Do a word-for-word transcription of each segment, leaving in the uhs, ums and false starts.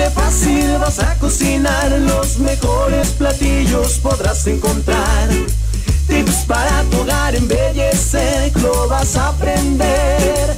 de fácil vas a cocinar, los mejores platillos podrás encontrar. Tips para tu hogar embellecer, lo vas a aprender.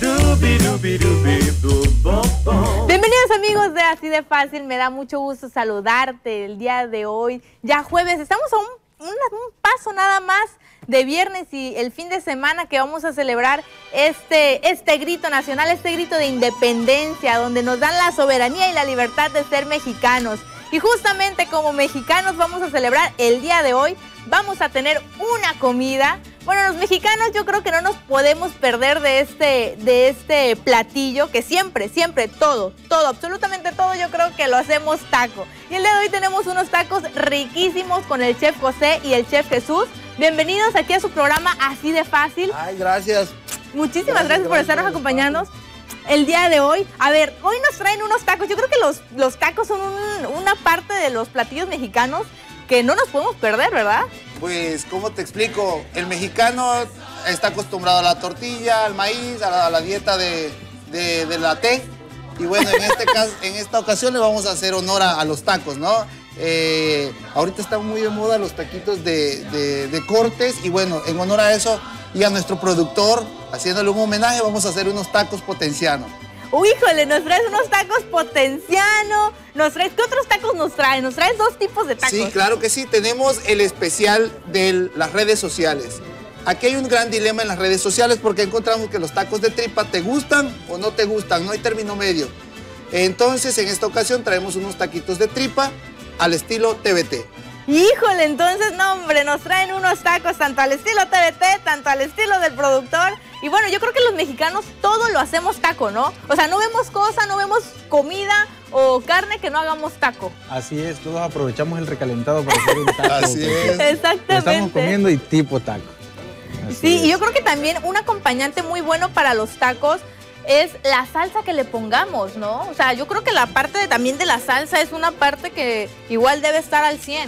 Bienvenidos amigos de Así de Fácil, me da mucho gusto saludarte el día de hoy. Ya jueves, estamos a un, un, un paso nada más de viernes y el fin de semana que vamos a celebrar este, este grito nacional, este grito de independencia, donde nos dan la soberanía y la libertad de ser mexicanos. Y justamente como mexicanos vamos a celebrar el día de hoy, vamos a tener una comida. Bueno, los mexicanos yo creo que no nos podemos perder de este, de este platillo, que siempre, siempre, todo, todo, absolutamente todo, yo creo que lo hacemos taco. Y el día de hoy tenemos unos tacos riquísimos con el chef José y el chef Jesús. Bienvenidos aquí a su programa Así de Fácil. Ay, gracias. Muchísimas gracias, gracias por estarnos acompañando el día de hoy. A ver, hoy nos traen unos tacos. Yo creo que los, los tacos son un, una parte de los platillos mexicanos que no nos podemos perder, ¿verdad? Pues, ¿cómo te explico? El mexicano está acostumbrado a la tortilla, al maíz, a la, a la dieta de, de, de la té. Y bueno, en, este caso, en esta ocasión le vamos a hacer honor a, a los tacos, ¿no? Eh, ahorita están muy de moda los taquitos de, de, de cortes y bueno, en honor a eso y a nuestro productor, haciéndole un homenaje, vamos a hacer unos tacos potencianos. Uy, híjole, nos traes unos tacos potenciano, nos traes, ¿qué otros tacos nos traes? Nos traes dos tipos de tacos. Sí, claro que sí, tenemos el especial de las redes sociales. Aquí hay un gran dilema en las redes sociales porque encontramos que los tacos de tripa te gustan o no te gustan, no hay término medio. Entonces, en esta ocasión traemos unos taquitos de tripa al estilo T V T. Híjole, entonces, no hombre, nos traen unos tacos tanto al estilo T V T, tanto al estilo del productor. Y bueno, yo creo que los mexicanos todo lo hacemos taco, ¿no? O sea, no vemos cosa, no vemos comida o carne que no hagamos taco. Así es, todos aprovechamos el recalentado para hacer un taco. Así es. Exactamente. Lo estamos comiendo y tipo taco. Así sí, es. Y yo creo que también un acompañante muy bueno para los tacos es la salsa que le pongamos, ¿no? O sea, yo creo que la parte de, también de la salsa es una parte que igual debe estar al cien.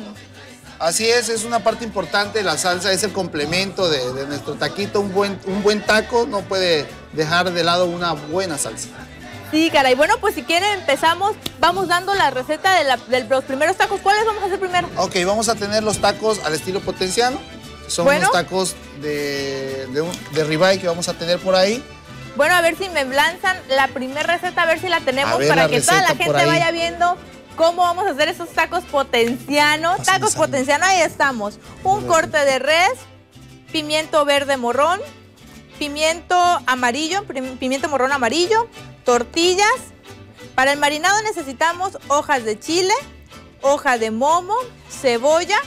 Así es, es una parte importante, la salsa es el complemento de, de nuestro taquito, un buen, un buen taco no puede dejar de lado una buena salsa. Sí, caray, bueno, pues si quieren empezamos, vamos dando la receta de, la, de los primeros tacos. ¿Cuáles vamos a hacer primero? Ok, vamos a tener los tacos al estilo potenciano, son bueno. unos tacos de, de, de ribeye que vamos a tener por ahí. Bueno, a ver si me lanzan la primera receta, a ver si la tenemos ver, para la que toda la gente ahí. vaya viendo cómo vamos a hacer esos tacos potenciano. Tacos potenciano, ahí estamos. Un corte de res, pimiento verde morrón, pimiento amarillo, pimiento morrón amarillo, tortillas. Para el marinado necesitamos hojas de chile, hoja de momo, cebolla,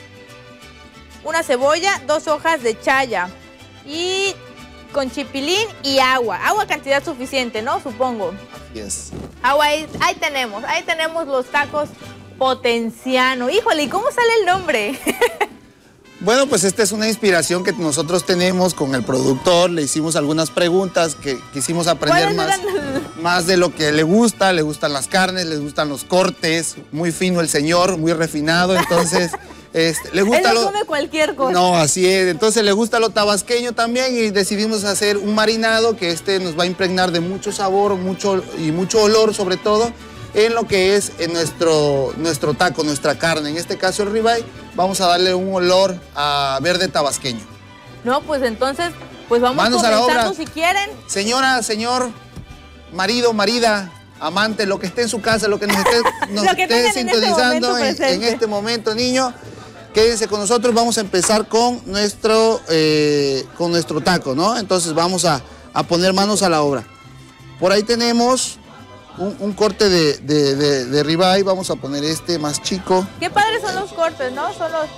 una cebolla, dos hojas de chaya y con chipilín y agua. Agua cantidad suficiente, ¿no? Supongo. Yes. Agua, ahí, ahí tenemos, ahí tenemos los tacos potenciano. Híjole, ¿y cómo sale el nombre? Bueno, pues esta es una inspiración que nosotros tenemos con el productor. Le hicimos algunas preguntas que quisimos aprender más, más de lo que le gusta. Le gustan las carnes, le gustan los cortes. Muy fino el señor, muy refinado. Entonces, este, le gusta Él no lo... come cualquier cosa. No, así es. Entonces le gusta lo tabasqueño también y decidimos hacer un marinado que este nos va a impregnar de mucho sabor mucho, y mucho olor sobre todo en lo que es en nuestro, nuestro taco, nuestra carne. En este caso el ribeye, vamos a darle un olor a verde tabasqueño. No, pues entonces, pues vamos Manos a la comenzando obra. si quieren. Señora, señor, marido, marida, amante, lo que esté en su casa, lo que nos esté, nos Lo que esté tengan en este sintonizando momento en, en presente. este momento, niño, quédense con nosotros. Vamos a empezar con nuestro, eh, con nuestro taco, ¿no? Entonces vamos a, a poner manos a la obra. Por ahí tenemos un, un corte de, de, de, de ribeye. Vamos a poner este más chico. Qué padres son los cortes, ¿no? Son los...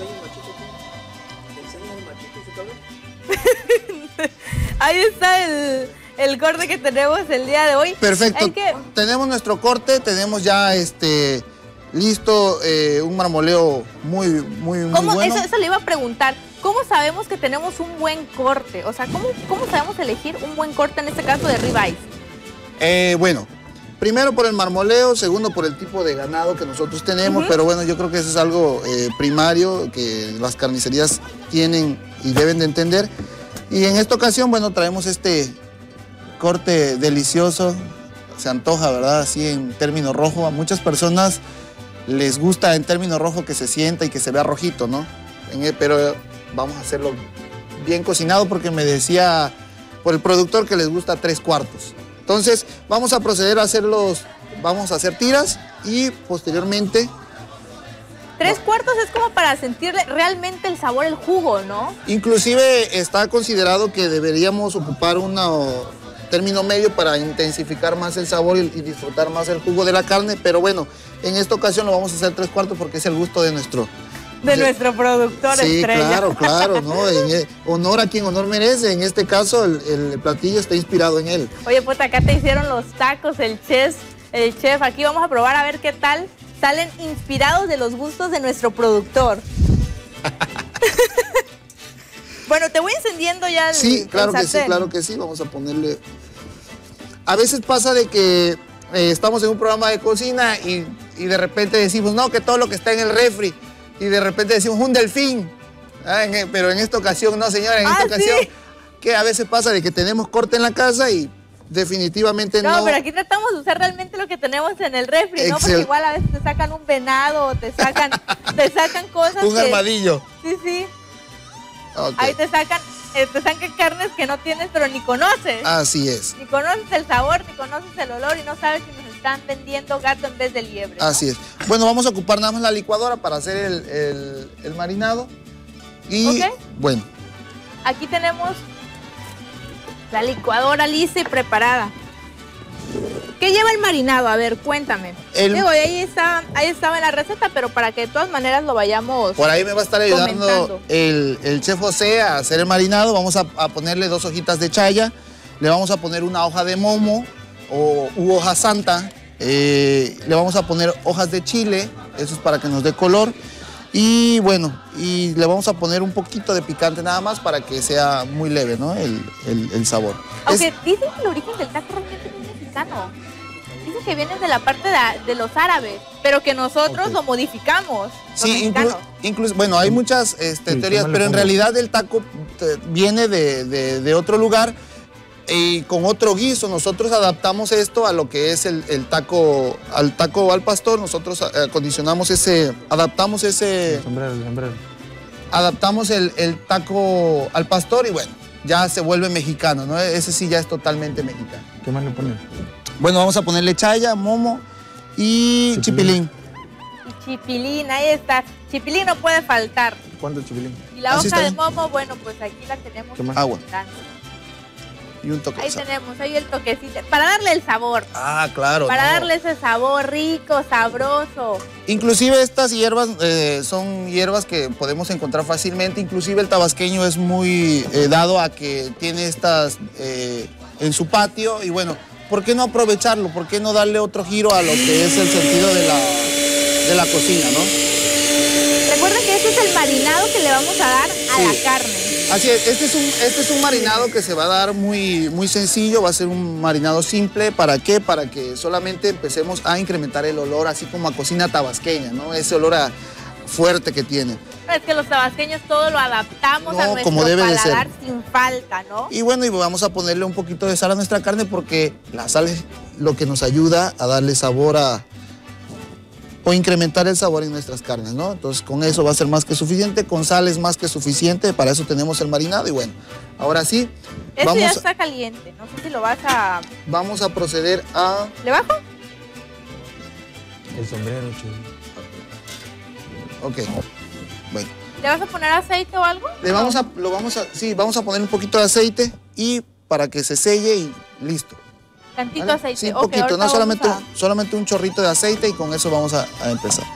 Ahí está el, el corte que tenemos el día de hoy. Perfecto. El que... Tenemos nuestro corte, tenemos ya este listo eh, un marmoleo muy, muy, muy ¿Cómo? bueno. Eso, eso le iba a preguntar. ¿Cómo sabemos que tenemos un buen corte? O sea, ¿cómo, cómo sabemos elegir un buen corte en este caso de ribeye? Eh, bueno, primero por el marmoleo, segundo por el tipo de ganado que nosotros tenemos, uh-huh. pero bueno, yo creo que eso es algo eh, primario que las carnicerías tienen y deben de entender. Y en esta ocasión, bueno, traemos este corte delicioso se antoja, ¿verdad? Así en término rojo. A muchas personas les gusta en término rojo que se sienta y que se vea rojito, ¿no? En el, pero vamos a hacerlo bien cocinado porque me decía por el productor que les gusta tres cuartos. Entonces vamos a proceder a hacerlos, vamos a hacer tiras y posteriormente... Tres cuartos es como para sentirle realmente el sabor, el jugo, ¿no? Inclusive está considerado que deberíamos ocupar un término medio para intensificar más el sabor y, y disfrutar más el jugo de la carne, pero bueno, en esta ocasión lo vamos a hacer tres cuartos porque es el gusto de nuestro... De, de nuestro productor sí, estrella. claro, claro, ¿no? En, honor a quien honor merece, en este caso el, el platillo está inspirado en él. Oye, pues acá te hicieron los tacos, el chef, el chef, aquí vamos a probar a ver qué tal. Salen inspirados de los gustos de nuestro productor. Bueno, te voy encendiendo ya el Sí, claro el que sí, claro que sí. Vamos a ponerle... A veces pasa de que eh, estamos en un programa de cocina y, y de repente decimos, no, que todo lo que está en el refri. Y de repente decimos, un delfín. Ah, en, pero en esta ocasión, no, señora, en esta ah, ocasión, ¿sí? Que a veces pasa de que tenemos corte en la casa y definitivamente no. No, pero aquí tratamos de usar realmente lo que tenemos en el refri, Excel. ¿no? Porque igual a veces te sacan un venado o te sacan, te sacan cosas Un que... armadillo. Sí, sí. Okay. Ahí te sacan, eh, te sacan carnes que no tienes, pero ni conoces. Así es. Ni conoces el sabor, ni conoces el olor y no sabes si nos están vendiendo gato en vez de liebre, ¿no? Así es. Bueno, vamos a ocupar nada más la licuadora para hacer el, el, el marinado. Y Ok. bueno. Aquí tenemos la licuadora lista y preparada. ¿Qué lleva el marinado? A ver, cuéntame. El- Digo, ahí, está, ahí estaba en la receta, pero para que de todas maneras lo vayamos... Por ahí me va a estar ayudando Comentando. el, el chef José a hacer el marinado. Vamos a, a ponerle dos hojitas de chaya. Le vamos a poner una hoja de momo o u hoja santa. Eh, le vamos a poner hojas de chile. Eso es para que nos dé color. Y bueno, y le vamos a poner un poquito de picante nada más para que sea muy leve, ¿no? El, el- el sabor. Aunque Es- dicen que el origen del taco realmente no es mexicano. Dicen que viene de la parte de, de los árabes, pero que nosotros Ok. lo modificamos. los Sí, mexicanos. incluso, bueno, hay muchas este, Sí, teorías, ¿cómo le pero en pongo? realidad el taco eh, viene de, de- de otro lugar y con otro guiso. Nosotros adaptamos esto a lo que es el, el taco, al taco al pastor. Nosotros eh, acondicionamos ese, adaptamos ese, El sombrero, el sombrero. adaptamos el, el taco al pastor y bueno, ya se vuelve mexicano, ¿no? Ese sí ya es totalmente mexicano. ¿Qué más le ponen? Bueno, vamos a ponerle chaya, momo y Chipilín. chipilín. Y chipilín, ahí está. Chipilín no puede faltar. ¿Cuánto chipilín? Y la Así hoja de está. momo, bueno, pues aquí la tenemos. ¿Qué más? Agua. presentando. Y un toque de Ahí sal. tenemos, ahí el toquecito. Para darle el sabor. Ah, claro. Para no. darle ese sabor rico, sabroso. Inclusive estas hierbas eh, son hierbas que podemos encontrar fácilmente. Inclusive el tabasqueño es muy eh, dado a que tiene estas eh, en su patio. Y bueno, ¿por qué no aprovecharlo? ¿Por qué no darle otro giro a lo que es el sentido de la, de la cocina, no? Recuerden que este es el marinado que le vamos a dar a Sí. la carne. Así es, este es, un, este es un marinado que se va a dar muy, muy sencillo, va a ser un marinado simple. ¿Para qué? Para que solamente empecemos a incrementar el olor, así como a cocina tabasqueña, ¿no? Ese olor a- fuerte que tiene. Es que los tabasqueños todo lo adaptamos No, a nuestro como debe de ser. paladar sin falta, ¿no? Y bueno, y vamos a ponerle un poquito de sal a nuestra carne porque la sal es lo que nos ayuda a darle sabor a... o incrementar el sabor en nuestras carnes, ¿no? Entonces con eso va a ser más que suficiente, con sal es más que suficiente, para eso tenemos el marinado y bueno, ahora sí, Esto ya vamos, está caliente. No sé si lo vas a... vamos a proceder a... ¿Le bajo? El sombrero, chulo. Ok, bueno, ¿Le vas a poner aceite o algo? le vamos a, lo vamos a, sí, vamos a poner un poquito de aceite y para que se selle y listo. Tantito ¿vale? aceite. Sí, un Ok, poquito, ahorita no vamos solamente, a- solamente un chorrito de aceite y con eso vamos a, a empezar.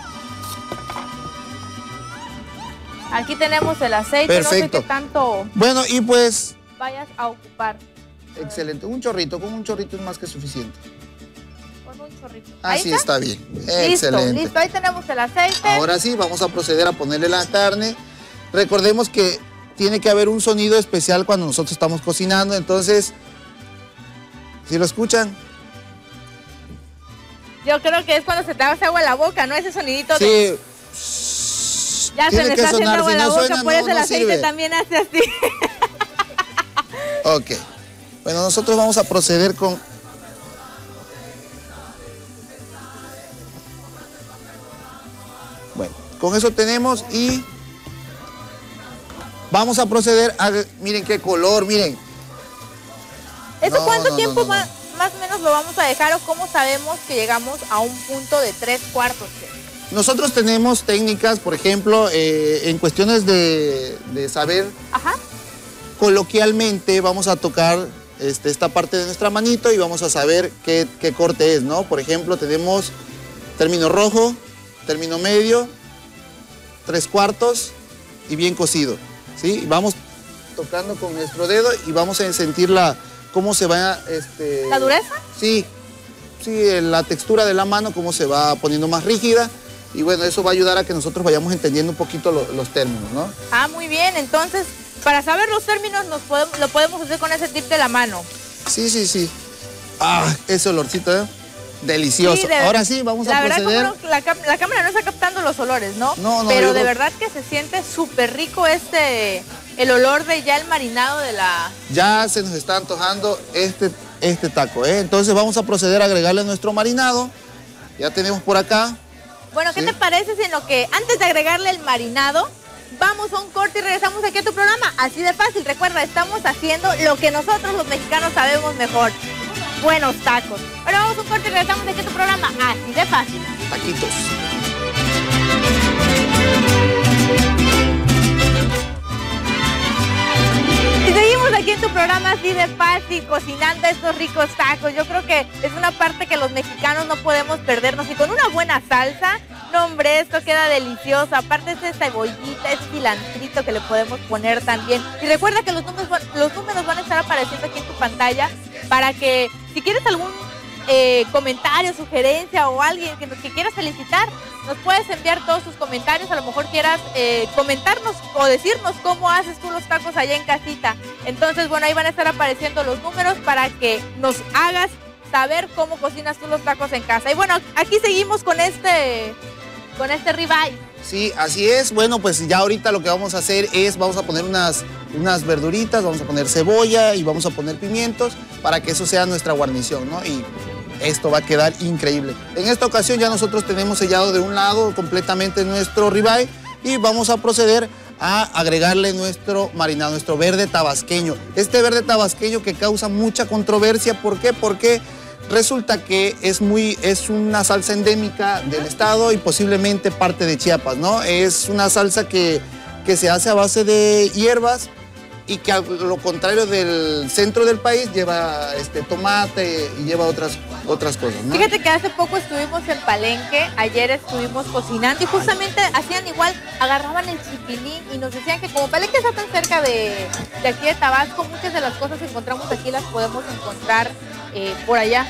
Aquí tenemos el aceite. Perfecto. No sé qué tanto Bueno, y pues, vayas a ocupar. excelente, un chorrito, con un chorrito es más que suficiente. Con un chorrito. Ahí Así está. está bien, Listo, excelente. listo. Ahí tenemos el aceite. Ahora sí, vamos a proceder a ponerle la carne. Recordemos que tiene que haber un sonido especial cuando nosotros estamos cocinando, entonces, ¿sí lo escuchan? Yo creo que es cuando se te hace agua en la boca, ¿no? Ese sonidito de... Sí. Ya se Tiene me que está haciendo sonar, agua si en la no boca, suena, por no- eso el no aceite sirve. también hace así. Ok. Bueno, nosotros vamos a proceder con Con eso tenemos y vamos a proceder a... Miren qué color, miren. ¿Eso No, cuánto no, tiempo no, no, más, más o menos lo vamos a dejar o cómo sabemos que llegamos a un punto de tres cuartos? Nosotros tenemos técnicas, por ejemplo, eh, en cuestiones de, de saber, Ajá. coloquialmente vamos a tocar este, esta parte de nuestra manito y vamos a saber qué, qué corte es, ¿no? Por ejemplo, tenemos término rojo, término medio, tres cuartos y bien cocido, ¿sí? Vamos tocando con nuestro dedo y vamos a sentir la, cómo se va... Este, ¿La dureza? Sí, sí, la textura de la mano, cómo se va poniendo más rígida. Y bueno, eso va a ayudar a que nosotros vayamos entendiendo un poquito lo, los términos, ¿no? Ah, muy bien. Entonces, para saber los términos, nos podemos, lo podemos hacer con ese tip de la mano. Sí, sí, sí. Ah, ese olorcito, ¿eh? Delicioso. Sí, de, Ahora sí, vamos a proceder. La verdad, como no, la, la cámara no está captando los olores, ¿no? No, no. Pero de no. verdad que se siente súper rico este, el olor de ya el marinado de la... Ya se nos está antojando este, este taco, ¿eh? Entonces vamos a proceder a agregarle nuestro marinado. Ya tenemos por acá. Bueno, ¿qué ¿Sí? te parece si en lo que, antes de agregarle el marinado, vamos a un corte y regresamos aquí a tu programa? Así de fácil. Recuerda, estamos haciendo lo que nosotros los mexicanos sabemos mejor. Buenos tacos. Ahora vamos a un corte y regresamos aquí a tu programa. Así de fácil. Taquitos. Y seguimos aquí en tu programa Así de Fácil, cocinando estos ricos tacos. Yo creo que es una parte que los mexicanos no podemos perdernos. Y con una buena salsa, no hombre, esto queda delicioso. Aparte es esta cebollita, es cilantrito que le podemos poner también. Y recuerda que los números, van, los números van a estar apareciendo aquí en tu pantalla para que si quieres algún eh, comentario, sugerencia o alguien que, que quieras felicitar, nos puedes enviar todos tus comentarios. A lo mejor quieras eh, comentarnos o decirnos cómo haces tú los tacos allá en casita. Entonces, bueno, ahí van a estar apareciendo los números para que nos hagas saber cómo cocinas tú los tacos en casa. Y bueno, aquí seguimos con este, con este ribeye. Sí, así es. Bueno, pues ya ahorita lo que vamos a hacer es, vamos a poner unas, unas verduritas, vamos a poner cebolla y vamos a poner pimientos para que eso sea nuestra guarnición, ¿no? Y esto va a quedar increíble. En esta ocasión ya nosotros tenemos sellado de un lado completamente nuestro ribeye y vamos a proceder a agregarle nuestro marinado, nuestro verde tabasqueño. Este verde tabasqueño que causa mucha controversia. ¿Por qué? Porque resulta que es, muy, es una salsa endémica del estado y posiblemente parte de Chiapas, ¿no? Es una salsa que, que se hace a base de hierbas y que a lo contrario del centro del país lleva este, tomate y lleva otras, otras cosas, ¿no? Fíjate que hace poco estuvimos en Palenque, ayer estuvimos cocinando y justamente hacían igual, agarraban el chipilín y nos decían que como Palenque está tan cerca de, de aquí de Tabasco, muchas de las cosas que encontramos aquí las podemos encontrar eh, por allá.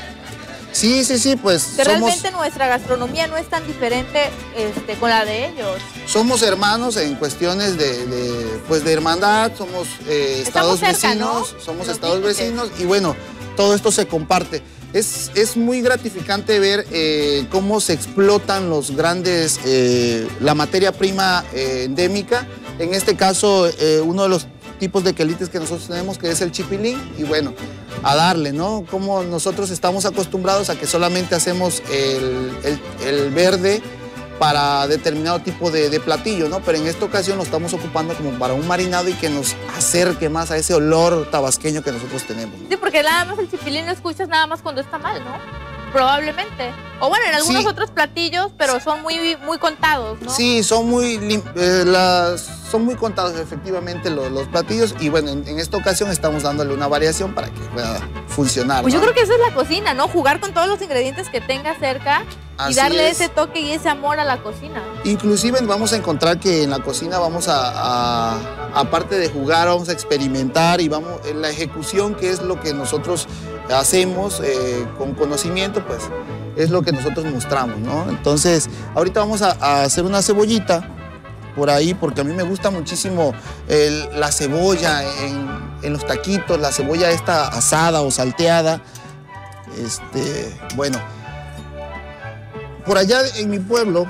Sí, sí, sí, pues Que somos, realmente nuestra gastronomía no es tan diferente este, con la de ellos. somos hermanos en cuestiones de, de, pues de hermandad, somos eh, estados cerca, vecinos, ¿no? somos Los estados límites. vecinos y bueno, todo esto se comparte. Es, es muy gratificante ver eh, cómo se explotan los grandes, eh, la materia prima eh, endémica. En este caso, eh, uno de los tipos de quelites que nosotros tenemos, que es el chipilín, y bueno, a darle, ¿no? Como nosotros estamos acostumbrados a que solamente hacemos el, el, el verde para determinado tipo de, de platillo, ¿no? Pero en esta ocasión lo estamos ocupando como para un marinado y que nos acerque más a ese olor tabasqueño que nosotros tenemos, ¿no? Sí, porque nada más el chipilín lo escuchas nada más cuando está mal, ¿no? Probablemente. O bueno, en algunos Sí. otros platillos, pero son muy, muy contados, ¿no? Sí, son muy, lim- eh, las, son muy contados efectivamente los, los platillos y bueno, en, en esta ocasión estamos dándole una variación para que pueda funcionar, Pues ¿no? yo creo que eso es la cocina, ¿no? Jugar con todos los ingredientes que tengas cerca Así y darle es. ese toque y ese amor a la cocina. Inclusive vamos a encontrar que en la cocina vamos a, a- aparte de jugar, vamos a experimentar y vamos, en la ejecución, que es lo que nosotros hacemos eh, con conocimiento, pues es lo que nosotros mostramos, ¿no? Entonces, ahorita vamos a, a hacer una cebollita por ahí, porque a mí me gusta muchísimo el- la cebolla en, en los taquitos, la cebolla esta asada o salteada. Este, bueno, por allá en mi pueblo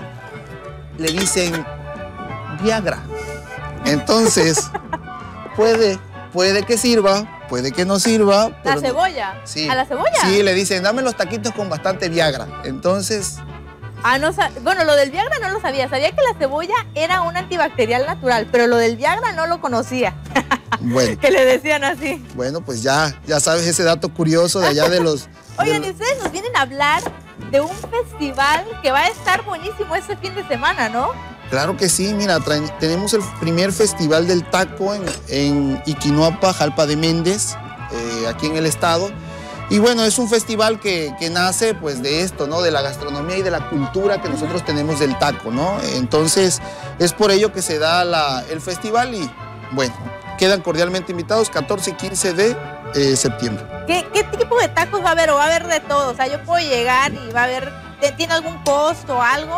le dicen Viagra. Entonces, puede, puede que sirva, puede que no sirva. ¿La pero no- cebolla? Sí. ¿A la cebolla? Sí, le dicen, dame los taquitos con bastante Viagra. Entonces, Ah, no, bueno, lo del Viagra no lo sabía. Sabía que la cebolla era un antibacterial natural, pero lo del Viagra no lo conocía. Bueno. Que le decían así. Bueno, pues ya, ya sabes ese dato curioso de allá de los... Oigan, de y ustedes nos vienen a hablar de un festival que va a estar buenísimo este fin de semana, ¿no? Claro que sí, mira, traen, tenemos el primer festival del taco en, en Iquinuapa, Jalpa de Méndez, eh, aquí en el estado. Y bueno, es un festival que, que nace pues de esto, ¿no? De la gastronomía y de la cultura que nosotros tenemos del taco, ¿no? Entonces, es por ello que se da la, el festival y, bueno, quedan cordialmente invitados catorce y quince de eh, septiembre. ¿Qué, ¿Qué tipo de tacos va a haber? ¿O va a haber de todo? O sea, yo puedo llegar y va a haber, ¿tiene algún costo o algo?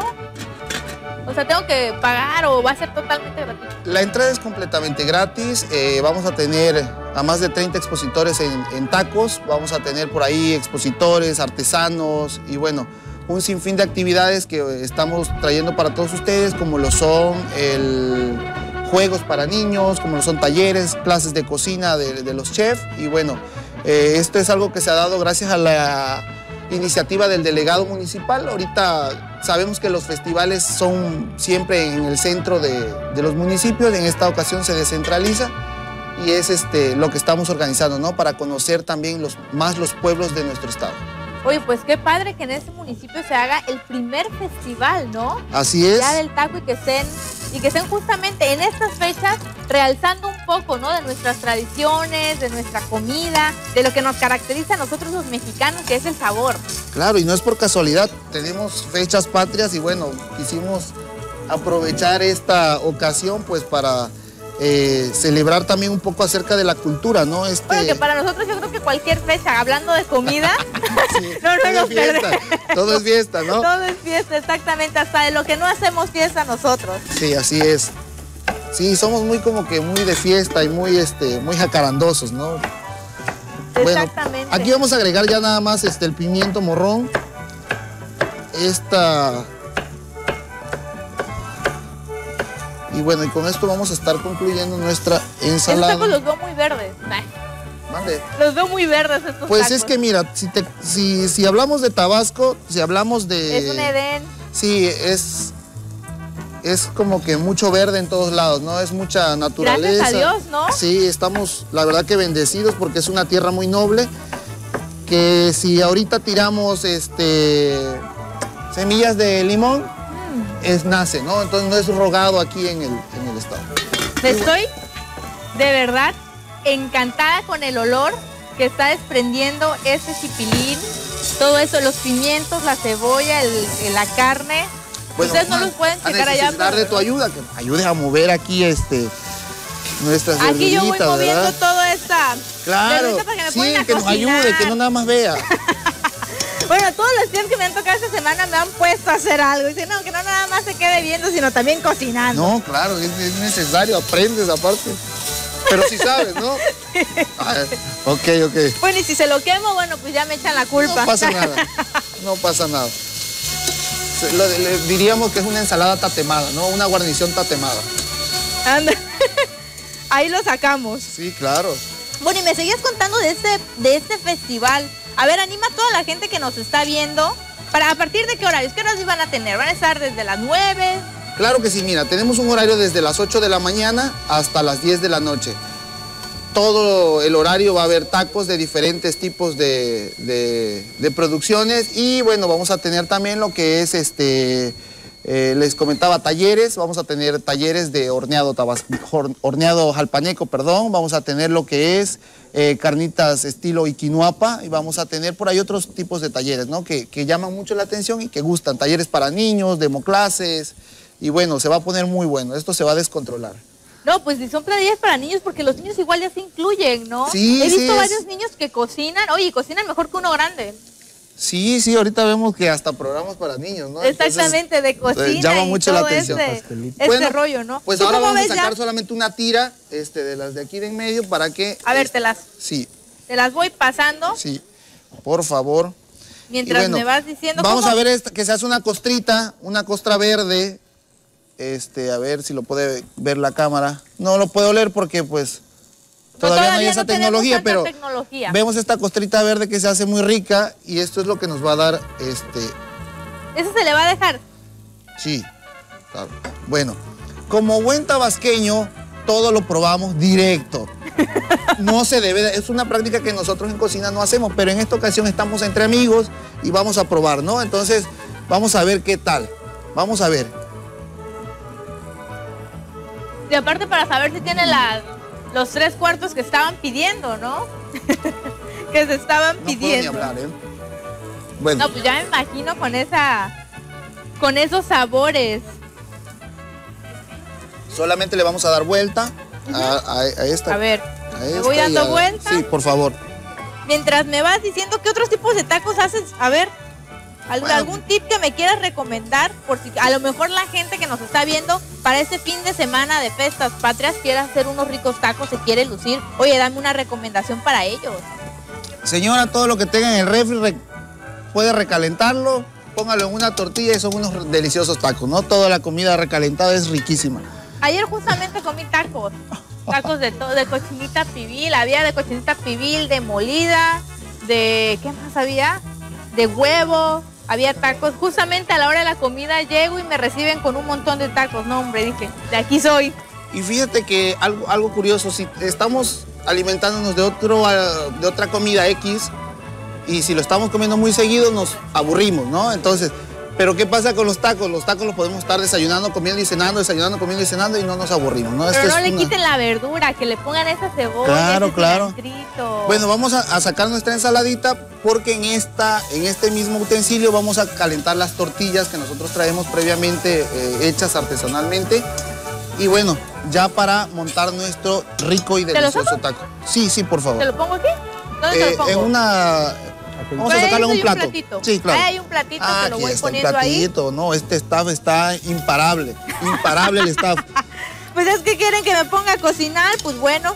O sea, ¿tengo que pagar o va a ser totalmente gratuito? La entrada es completamente gratis. Eh, vamos a tener a más de treinta expositores en, en tacos. Vamos a tener por ahí expositores, artesanos y bueno, un sinfín de actividades que estamos trayendo para todos ustedes, como lo son el, juegos para niños, como lo son talleres, clases de cocina de, de los chefs. Y bueno, eh, esto es algo que se ha dado gracias a la iniciativa del delegado municipal. Ahorita sabemos que los festivales son siempre en el centro de, de los municipios. En esta ocasión se descentraliza y es este, lo que estamos organizando, ¿no? Para conocer también los, más los pueblos de nuestro estado. Oye, pues qué padre que en este municipio se haga el primer festival, ¿no? Así es. Ya del taco y que estén, y que estén justamente en estas fechas realzando un poco, ¿no? De nuestras tradiciones, de nuestra comida, de lo que nos caracteriza a nosotros los mexicanos, que es el sabor. Claro, y no es por casualidad. Tenemos fechas patrias y bueno, quisimos aprovechar esta ocasión pues para eh, celebrar también un poco acerca de la cultura, ¿no? Este... Bueno, que para nosotros yo creo que cualquier fecha, hablando de comida, sí, no, no nos fiesta, todo es fiesta, ¿no? Todo es fiesta, exactamente, hasta de lo que no hacemos fiesta nosotros. Sí, así es. Sí, somos muy como que muy de fiesta y muy, este, muy jacarandosos, ¿no? Exactamente. Bueno, aquí vamos a agregar ya nada más este, el pimiento morrón. Esta... Y bueno, y con esto vamos a estar concluyendo nuestra ensalada. Estos tacos los veo muy verdes. Mande. Los veo muy verdes estos Pues tacos. es que mira, si, te, si, si hablamos de Tabasco, si hablamos de... Es un Edén. Sí, es... Es como que mucho verde en todos lados, ¿no? Es mucha naturaleza. Gracias a Dios, ¿no? Sí, estamos, la verdad que bendecidos porque es una tierra muy noble. Que si ahorita tiramos este, semillas de limón, mm. es nace, ¿no? Entonces no es rogado aquí en el, en el estado. Estoy de verdad encantada con el olor que está desprendiendo este chipilín. Todo eso, los pimientos, la cebolla, el, la carne. Bueno, ustedes no los pueden checar allá. Dar de tu ayuda, que ayudes a mover aquí este, nuestras Aquí yo voy moviendo ¿verdad? toda esta... Claro, para que me sí, que nos ayude, que no nada más vea. Bueno, todos los días que me han tocado esta semana me han puesto a hacer algo. Dicen, no, que no nada más se quede viendo, sino también cocinando. No, claro, es, es necesario, aprendes aparte. Pero sí sabes, ¿no? Ah, ok, ok. Bueno, y si se lo quemo, bueno, pues ya me echan la culpa. No pasa nada, no pasa nada. Lo, le diríamos que es una ensalada tatemada, ¿no? Una guarnición tatemada. Anda. Ahí lo sacamos. Sí, claro. Bueno, y me seguías contando de este, de este festival. A ver, anima a toda la gente que nos está viendo. Para, ¿a partir de qué horarios? ¿Qué horarios van a tener? ¿Van a estar desde las nueve? Claro que sí, mira, tenemos un horario desde las ocho de la mañana hasta las diez de la noche. Todo el horario va a haber tacos de diferentes tipos de, de, de producciones y bueno, vamos a tener también lo que es, este, eh, les comentaba, talleres. Vamos a tener talleres de horneado, tabas, horneado jalpaneco, perdón. Vamos a tener lo que es eh, carnitas estilo Iquinuapa y vamos a tener por ahí otros tipos de talleres, ¿no? Que, que llaman mucho la atención y que gustan. Talleres para niños, democlases y bueno, se va a poner muy bueno. Esto se va a descontrolar. No, pues si son platillos para niños, porque los niños igual ya se incluyen, ¿no? Sí, He visto sí, varios es... niños que cocinan, oye, cocinan mejor que uno grande. Sí, sí, ahorita vemos que hasta programas para niños, ¿no? Exactamente, Entonces, de cocina eh, llama mucho y la todo atención. Este, este bueno, rollo, ¿no? Pues ahora vamos a sacar ya? solamente una tira este, de las de aquí de en medio para que... A ver, este, te las... Sí. Te las voy pasando. Sí, por favor. Mientras bueno, me vas diciendo... Vamos ¿cómo? a ver esta, que se hace una costrita, una costra verde. Este, a ver si lo puede ver la cámara. No lo puedo leer porque pues todavía no, todavía no hay esa no tecnología, pero tecnología. Vemos esta costrita verde que se hace muy rica y esto es lo que nos va a dar este ¿Eso se le va a dejar? Sí. Claro. Bueno, como buen tabasqueño, todo lo probamos directo. No se debe, de, es una práctica que nosotros en cocina no hacemos, pero en esta ocasión estamos entre amigos y vamos a probar, ¿no? Entonces, vamos a ver qué tal. Vamos a ver. Y aparte para saber si tiene la, los tres cuartos que estaban pidiendo, ¿no? Que se estaban No pidiendo. puedo ni hablar, ¿eh? Bueno. No, pues ya me imagino con esa, con esos sabores. Solamente le vamos a dar vuelta uh-huh. a, a, a esta. A ver, a ¿me esta voy dando a, vuelta? Sí, por favor. Mientras me vas diciendo qué otros tipos de tacos haces, a ver, ¿algún, bueno. algún tip que me quieras recomendar? Por si a lo mejor la gente que nos está viendo para este fin de semana de Fiestas Patrias quiere hacer unos ricos tacos, se quiere lucir. Oye, dame una recomendación para ellos. Señora, todo lo que tenga en el refri re, puede recalentarlo, póngalo en una tortilla y son unos deliciosos tacos, ¿no? Toda la comida recalentada es riquísima. Ayer justamente comí tacos, tacos de, de cochinita pibil, había de cochinita pibil, de molida, de, ¿qué más había? De huevo, había tacos. Justamente a la hora de la comida llego y me reciben con un montón de tacos. No, hombre, dije, de aquí soy. Y fíjate que algo, algo curioso, si estamos alimentándonos de, otro, de otra comida X y si lo estamos comiendo muy seguido nos aburrimos, ¿no? Entonces... Pero ¿qué pasa con los tacos? Los tacos los podemos estar desayunando, comiendo y cenando, desayunando, comiendo y cenando y no nos aburrimos, ¿no? Pero Esto no es le una... quiten la verdura, que le pongan esa cebolla, claro, ese claro. cilantrito. Bueno, vamos a, a sacar nuestra ensaladita porque en, esta, en este mismo utensilio vamos a calentar las tortillas que nosotros traemos previamente eh, hechas artesanalmente. Y bueno, ya para montar nuestro rico y delicioso taco. Sí, sí, por favor. ¿Te lo pongo aquí? ¿Dónde eh, te lo pongo? En una... Vamos a sacarle un plato. Un sí, claro. Ahí hay un platito, ah, que lo voy está poniendo el platito. ahí. No, este staff está imparable. Imparable el staff. Pues es que quieren que me ponga a cocinar, pues bueno.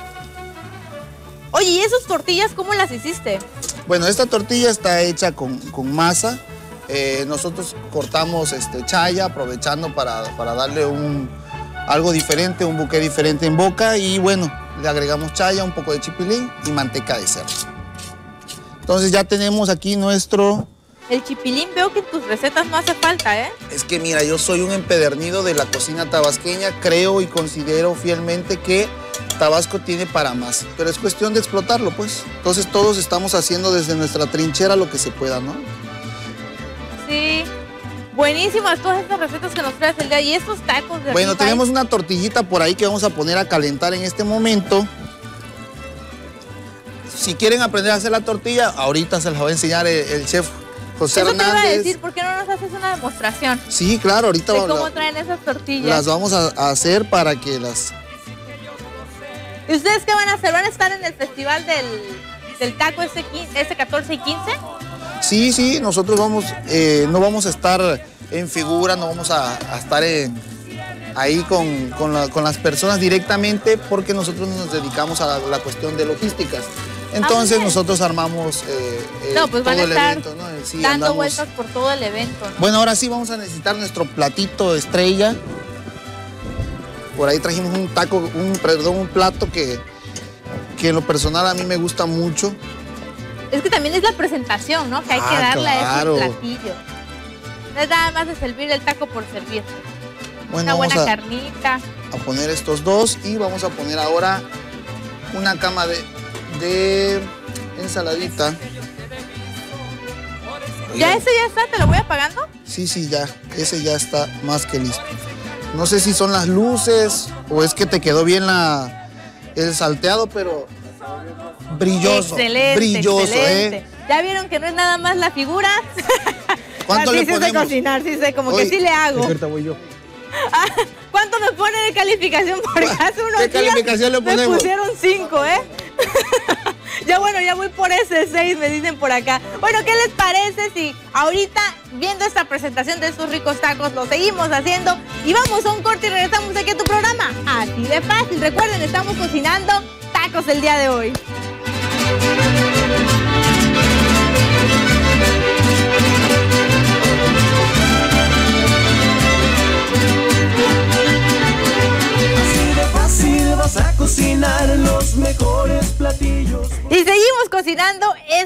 Oye, ¿y esas tortillas cómo las hiciste? Bueno, esta tortilla está hecha con, con masa. Eh, nosotros cortamos este, chaya, aprovechando para, para darle un, algo diferente, un buque diferente en boca. Y bueno, le agregamos chaya, un poco de chipilín y manteca de cerdo. Entonces ya tenemos aquí nuestro... El chipilín veo que en tus recetas no hace falta, ¿eh? Es que mira, yo soy un empedernido de la cocina tabasqueña. Creo y considero fielmente que Tabasco tiene para más. Pero es cuestión de explotarlo, pues. Entonces todos estamos haciendo desde nuestra trinchera lo que se pueda, ¿no? Sí. Buenísimas todas estas recetas que nos traes el día. Y estos tacos de Bueno, ribeye. tenemos una tortillita por ahí que vamos a poner a calentar en este momento. Si quieren aprender a hacer la tortilla, ahorita se las va a enseñar el, el chef José Eso Hernández. te iba a decir, ¿por qué no nos haces una demostración? Sí, claro, ahorita de cómo la, traen esas tortillas. las vamos a, a hacer para que las... ¿Y ustedes qué van a hacer? ¿Van a estar en el festival del, del taco este, este catorce y quince? Sí, sí, nosotros vamos, eh, no vamos a estar en figura, no vamos a, a estar en, ahí con, con, la, con las personas directamente porque nosotros nos dedicamos a la, la cuestión de logísticas. Entonces ah, nosotros armamos eh, eh, no, pues todo van a el estar evento, ¿no? Sí, dando andamos... vueltas por todo el evento, ¿no? Bueno, ahora sí vamos a necesitar nuestro platito estrella. Por ahí trajimos un taco, un, perdón, un plato que, que en lo personal a mí me gusta mucho. Es que también es la presentación, ¿no? Que hay ah, que darle claro. a ese platillo. No es nada más de servir el taco por servir. Bueno, una buena vamos a, carnita. a poner estos dos y vamos a poner ahora una cama de, de ensaladita. ¿Ya ese ya está? ¿Te lo voy apagando? Sí, sí, ya. Ese ya está más que listo. No sé si son las luces o es que te quedó bien la, el salteado, pero brilloso. Excelente, brilloso, excelente. ¿eh? ¿Ya vieron que no es nada más la figura? ¿Cuánto sí, le sí sé ponemos? cocinar, sí sé, como Oye, que sí le hago. Ahorita voy yo. ¿Cuánto me pone de calificación? Porque hace unos ¿Qué días calificación le me ponemos? pusieron cinco, ¿eh? Ya bueno, ya voy por ese seis, me dicen por acá. Bueno, ¿qué les parece si ahorita, viendo esta presentación de estos ricos tacos, lo seguimos haciendo y vamos a un corte y regresamos aquí a tu programa? Así de fácil. Recuerden, estamos cocinando tacos el día de hoy. Vas a cocinar los mejores platillos. Y seguimos cocinando estos ricos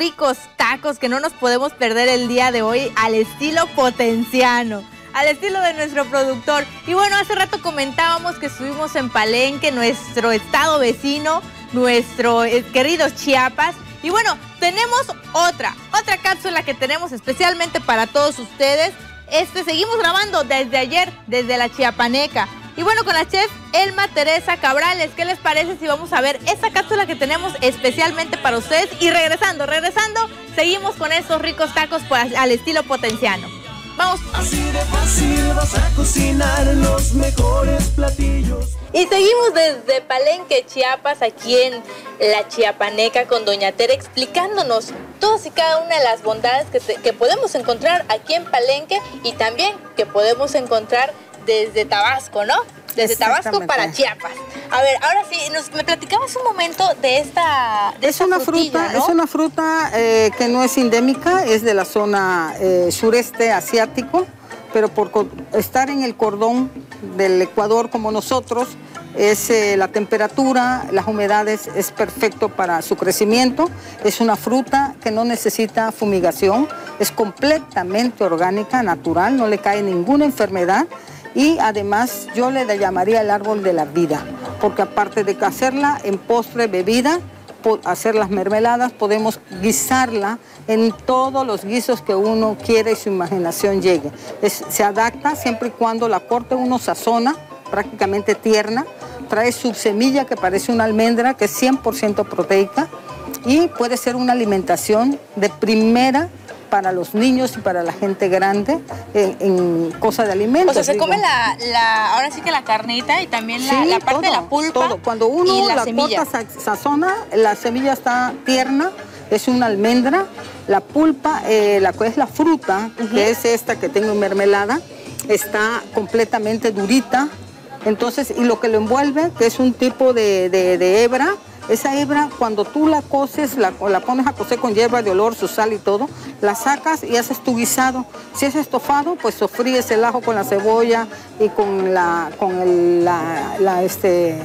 ricos tacos que no nos podemos perder el día de hoy al estilo potenciano, al estilo de nuestro productor. Y bueno, hace rato comentábamos que estuvimos en Palenque, nuestro estado vecino, nuestro eh, querido Chiapas. Y bueno, tenemos otra, otra cápsula que tenemos especialmente para todos ustedes. Este, seguimos grabando desde ayer, desde la Chiapaneca. Y bueno, con la chef Elma Teresa Cabrales, ¿qué les parece si vamos a ver esta cápsula que tenemos especialmente para ustedes? Y regresando, regresando, seguimos con estos ricos tacos pues, al estilo potenciano. Vamos. Así de fácil vas a cocinar los mejores platillos. Y seguimos desde Palenque, Chiapas, aquí en la Chiapaneca con Doña Tere, explicándonos todas y cada una de las bondades que, te, que podemos encontrar aquí en Palenque y también que podemos encontrar desde Tabasco, ¿no? Desde Tabasco para Chiapas. A ver, ahora sí, nos, me platicabas un momento de esta de Es esta una frutilla, fruta, ¿no? es una fruta eh, que no es endémica, es de la zona eh, sureste asiático, pero por estar en el cordón del Ecuador como nosotros, es eh, la temperatura, las humedades, es perfecto para su crecimiento. Es una fruta que no necesita fumigación, es completamente orgánica, natural, no le cae ninguna enfermedad. Y además yo le llamaría el árbol de la vida, porque aparte de hacerla en postre, bebida, hacer las mermeladas, podemos guisarla en todos los guisos que uno quiere y su imaginación llegue. Es, se adapta siempre y cuando la corte uno sazona, prácticamente tierna, trae su semilla que parece una almendra, que es cien por ciento proteica, y puede ser una alimentación de primera para los niños y para la gente grande en, en cosa de alimentos. O sea, se digo. come la, la, ahora sí que la carnita y también la, Sí, la parte todo, de la pulpa. Todo. Cuando uno y la, la semilla. corta, sazona, la semilla está tierna, es una almendra, la pulpa, eh, la que es la fruta, uh-huh. que es esta que tengo en mermelada, está completamente durita. Entonces, y lo que lo envuelve, que es un tipo de, de, de hebra, esa hebra, cuando tú la coces, la, la pones a cocer con hierba de olor, su sal y todo, la sacas y haces tu guisado. Si es estofado, pues sofríes el ajo con la cebolla y con la, con el, la, la este,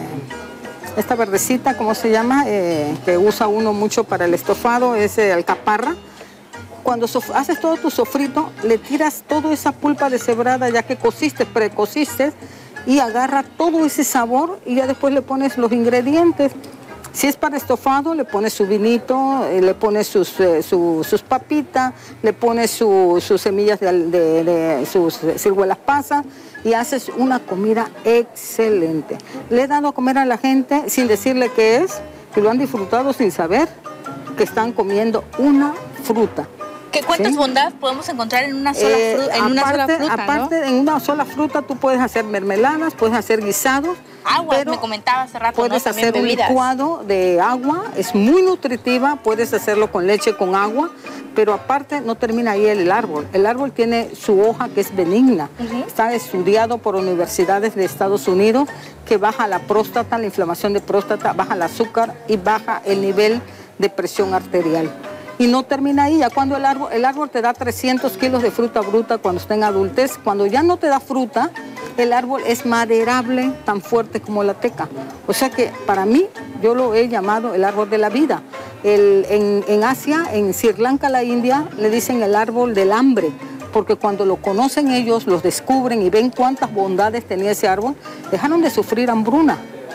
esta verdecita, ¿cómo se llama? Eh, que usa uno mucho para el estofado, es el alcaparra. Cuando haces todo tu sofrito, le tiras toda esa pulpa deshebrada ya que cociste, precociste, y agarra todo ese sabor y ya después le pones los ingredientes. Si es para estofado, le pones su vinito, eh, le pones sus, eh, su, sus papitas, le pones su, sus semillas de, de, de sus ciruelas pasas y haces una comida excelente. Le he dado a comer a la gente sin decirle qué es y lo han disfrutado sin saber que están comiendo una fruta. ¿Qué cuántas ¿Sí? bondades podemos encontrar en una sola, Eh, fruta, en aparte, una sola fruta, aparte ¿no? en una sola fruta tú puedes hacer mermeladas, puedes hacer guisados. Agua, pero me comentaba hace rato, puedes ¿no? También hacer un bebidas. licuado de agua, es muy nutritiva, puedes hacerlo con leche, con agua, pero aparte no termina ahí el árbol. El árbol tiene su hoja que es benigna, uh-huh. está estudiado por universidades de Estados Unidos, que baja la próstata, la inflamación de próstata, baja el azúcar y baja el nivel de presión arterial. Y no termina ahí, ya cuando el árbol, el árbol te da trescientos kilos de fruta bruta cuando está en adultez, cuando ya no te da fruta, el árbol es maderable, tan fuerte como la teca. O sea que para mí, yo lo he llamado el árbol de la vida. El, en, en Asia, en Sri Lanka, la India, le dicen el árbol del hambre, porque cuando lo conocen ellos, los descubren y ven cuántas bondades tenía ese árbol, dejaron de sufrir hambruna.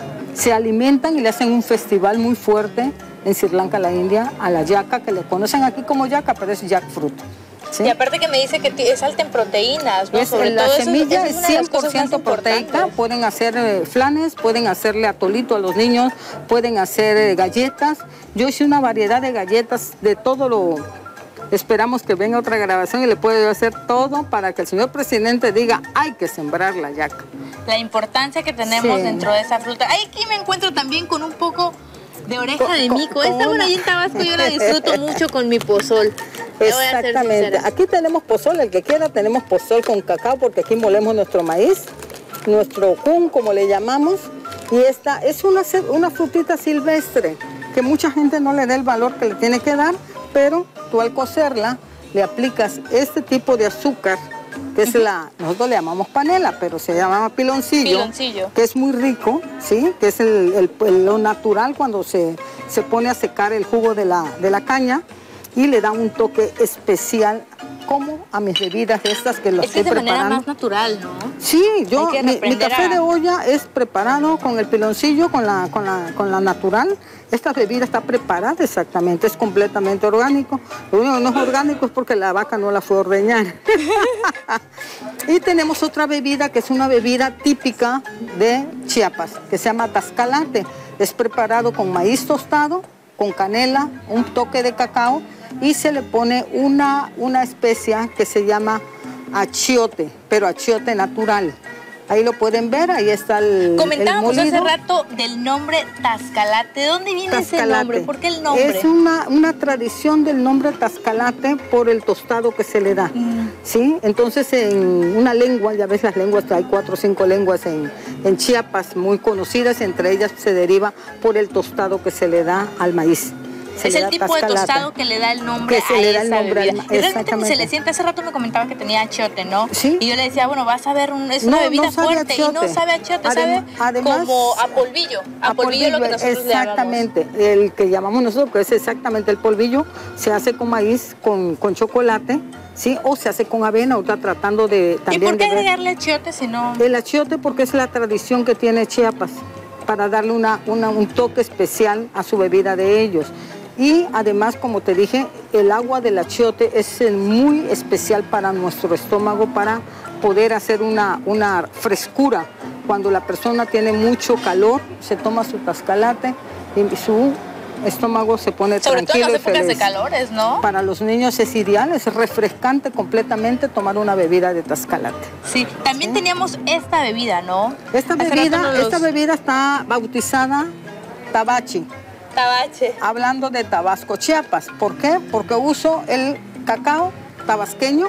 Se alimentan y le hacen un festival muy fuerte en Sri Lanka, la India, a la yaca, que le conocen aquí como yaca, pero es jackfruit. ¿Sí? Y aparte que me dice que es alta en proteínas, ¿no? Es, Sobre la todo semilla eso, es cien por ciento proteica, pueden hacer eh, flanes, pueden hacerle atolito a los niños, pueden hacer eh, galletas. Yo hice una variedad de galletas de todo lo... Esperamos que venga otra grabación y le puedo hacer todo para que el señor presidente diga, hay que sembrar la yaca. La importancia que tenemos Sí. dentro de esa fruta. Ay, aquí me encuentro también con un poco de oreja Con- de con- mico. con Esta, bueno, una- ahí en Tabasco yo la disfruto mucho con mi pozol. Te voy a ser Exactamente. sincera. Aquí tenemos pozol, el que quiera, tenemos pozol con cacao, porque aquí molemos nuestro maíz, nuestro jun, como le llamamos, y esta es una, ce- una frutita silvestre, que mucha gente no le da el valor que le tiene que dar, pero tú al cocerla le aplicas este tipo de azúcar, que es la, nosotros le llamamos panela, pero se llama piloncillo, Piloncillo. que es muy rico, ¿sí? Que es el, el- el- lo natural cuando se, se pone a secar el jugo de la, de la caña. y le da un toque especial como a mis bebidas estas que las es que estoy es de preparando. manera más natural, ¿no? Sí, yo, Hay que mi, mi reprender café a- de olla es preparado con el piloncillo, con la, con la, con la natural. Esta bebida está preparada exactamente, es completamente orgánico. Lo único que no es orgánico es porque la vaca no la fue a ordeñar. Y tenemos otra bebida que es una bebida típica de Chiapas, que se llama tascalate. Es preparado con maíz tostado, con canela, un toque de cacao y se le pone una, una especia que se llama achiote, pero achiote natural. Ahí lo pueden ver, ahí está el, Comentábamos el hace molido. rato del nombre Tascalate. ¿De dónde viene ese Tascalate. nombre? ¿Por qué el nombre? Es una, una tradición del nombre tascalate por el tostado que se le da. Mm. ¿Sí? Entonces, en una lengua, ya ves las lenguas, hay cuatro o cinco lenguas en, en Chiapas muy conocidas, entre ellas se deriva por el tostado que se le da al maíz. Se Es le el da tipo de tascalate. tostado que le da el nombre Que se a le da el esa nombre al bebida. ma- Y realmente ni se exactamente. le siente. Hace rato me comentaba que tenía achiote, ¿no? Sí. Y yo le decía, bueno, vas a ver, un- es una No, bebida no sabe a fuerte y no achiote. sabe a achiote, Adem- sabe además- como a polvillo. A, polvillo, lo que nosotros exactamente, el que llamamos nosotros, que es exactamente el polvillo, se hace con maíz, con, con chocolate, ¿sí? O se hace con avena, ahorita tratando de le llamamos. ¿Y también por qué de ver- agregarle achiote si no? El achiote porque es la tradición que tiene Chiapas, para darle una, una- un toque especial a su bebida de ellos. Y además, como te dije, el agua del achiote es eh, muy especial para nuestro estómago, para poder hacer una, una frescura. Cuando la persona tiene mucho calor, se toma su tascalate y su estómago se pone Sobre todo en tranquilo las y épocas de feliz. calores, ¿no? Para los niños es ideal, es refrescante completamente tomar una bebida de tascalate. Sí. También teníamos esta bebida, ¿no? Esta Hace rato bebida, nos los- esta bebida está bautizada tabachi, Tabache. hablando de Tabasco, Chiapas. ¿Por qué? Porque uso el cacao tabasqueño.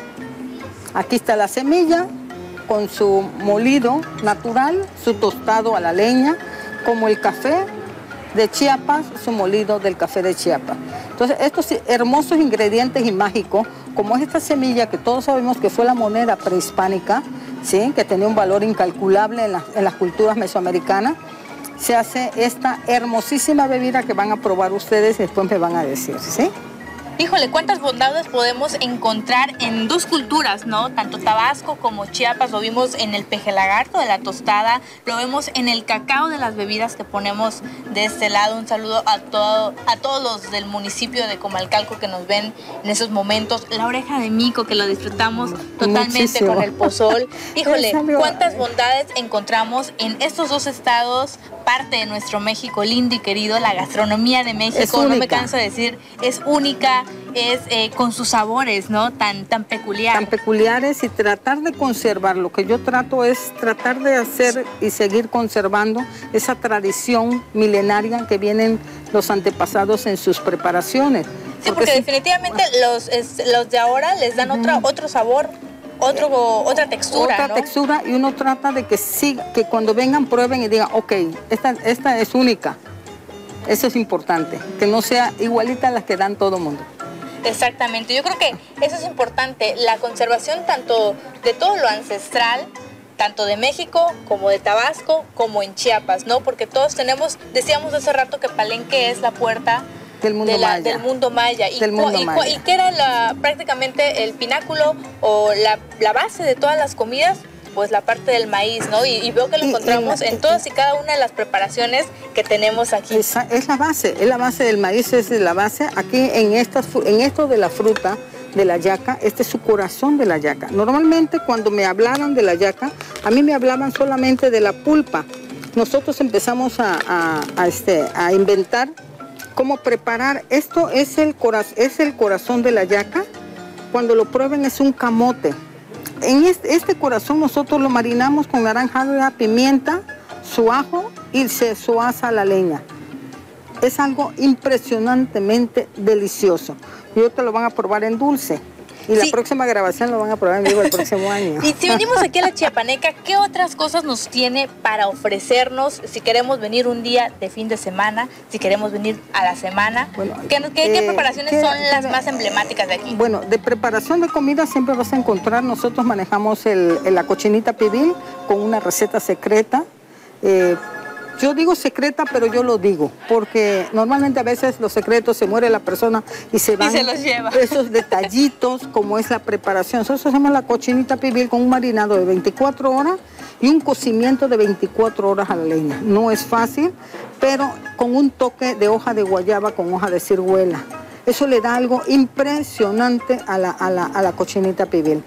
Aquí está la semilla con su molido natural, su tostado a la leña, como el café de Chiapas, su molido del café de Chiapas. Entonces, estos hermosos ingredientes y mágicos, como es esta semilla que todos sabemos que fue la moneda prehispánica, ¿sí? Que tenía un valor incalculable en, la- en las culturas mesoamericanas, se hace esta hermosísima bebida que van a probar ustedes y después me van a decir, ¿sí? Híjole, cuántas bondades podemos encontrar en dos culturas, ¿no? Tanto Tabasco como Chiapas, lo vimos en el peje lagarto de la tostada, lo vemos en el cacao de las bebidas que ponemos de este lado. Un saludo a, todo, a todos los del municipio de Comalcalco que nos ven en esos momentos. La oreja de mico, que lo disfrutamos totalmente Muchísimo. con el pozol. Híjole, Es algo- cuántas bondades encontramos en estos dos estados, parte de nuestro México lindo y querido. La gastronomía de México, no me única. canso de decir, es única, es eh, con sus sabores, ¿no? Tan, tan peculiar. Tan peculiares y tratar de conservar. Lo que yo trato es tratar de hacer y seguir conservando esa tradición milenaria que vienen los antepasados en sus preparaciones. Sí, porque si- definitivamente los, es- los de ahora les dan otra, otro sabor, otro, otra textura, otra ¿no? textura y uno trata de que siga, que cuando vengan prueben y digan, ok, esta, esta es única. Eso es importante, que no sea igualita a las que dan todo el mundo. Exactamente, yo creo que eso es importante, la conservación tanto de todo lo ancestral, tanto de México como de Tabasco, como en Chiapas, ¿no? Porque todos tenemos, decíamos hace rato que Palenque es la puerta Del mundo de la- maya. del mundo maya. ¿Y, Del cu- mundo y, cu- maya. y qué era la, prácticamente el pináculo o la, la base de todas las comidas? Pues la parte del maíz, ¿no? Y, y veo que lo Y- y encontramos la- en todas y cada una de las preparaciones que tenemos aquí. Esa es la base, es la base del maíz, es la base. Aquí en, estas, fru- en esto de la fruta, de la yaca, este es su corazón de la yaca. Normalmente cuando me hablaban de la yaca, a mí me hablaban solamente de la pulpa. Nosotros empezamos a, a- a, este, a inventar cómo preparar. Esto es el, coraz- es el corazón de la yaca. Cuando lo prueben es un camote. En este, este corazón nosotros lo marinamos con naranja, pimienta, su ajo y se su asa a la leña. Es algo impresionantemente delicioso. Y ahorita lo van a probar en dulce. Y la Sí. próxima grabación lo van a probar en vivo el próximo año. Y si venimos aquí a la Chiapaneca, ¿qué otras cosas nos tiene para ofrecernos si queremos venir un día de fin de semana, si queremos venir a la semana? Bueno, ¿Qué, qué- qué eh, preparaciones ¿qué- son las qué- más emblemáticas de aquí? Bueno, de preparación de comida siempre vas a encontrar, nosotros manejamos el, el- la cochinita pibil con una receta secreta. Eh, Yo digo secreta, pero yo lo digo, porque normalmente a veces los secretos se muere la persona y se van y se los lleva. Esos detallitos, como es la preparación. Eso se llama la cochinita pibil con un marinado de veinticuatro horas y un cocimiento de veinticuatro horas a la leña. No es fácil, pero con un toque de hoja de guayaba con hoja de ciruela. Eso le da algo impresionante a la, a la, a la cochinita pibil.